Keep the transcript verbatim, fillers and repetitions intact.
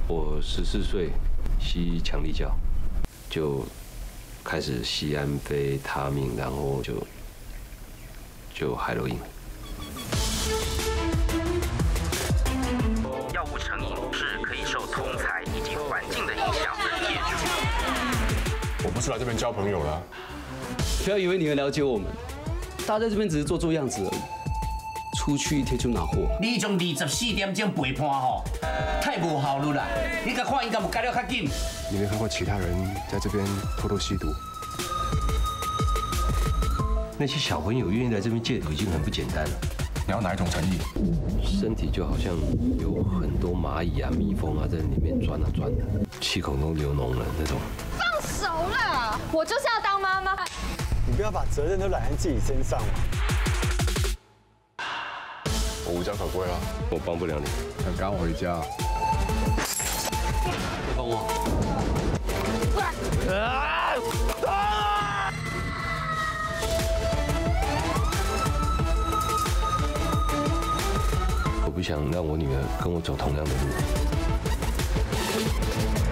我十四岁吸强力胶，就开始吸安非他命，然后就就海洛因。 药物成瘾是可以受同侪以及环境的影响而戒除。 我不是来这边交朋友了。 不要以为你很了解我们，大家在这边只是做做样子而已。 出去一天就拿货。 你从二十四点钟陪伴吼，太无效率啦！你甲看应该有改了较紧。 你没看过其他人在这边偷偷吸毒？ 那些小朋友愿意来这边戒毒已经很不简单了。 你要哪一种诚意？ 身体就好像有很多蚂蚁啊、蜜蜂啊在里面钻啊钻的，气孔都流脓了那种。 放手啦！我就是要当妈妈。 你不要把责任都揽在自己身上嘛。 我无家可归了， 我帮不了你， 想赶我回家。 帮我。 啊！ 我不想让我女儿跟我走同样的路。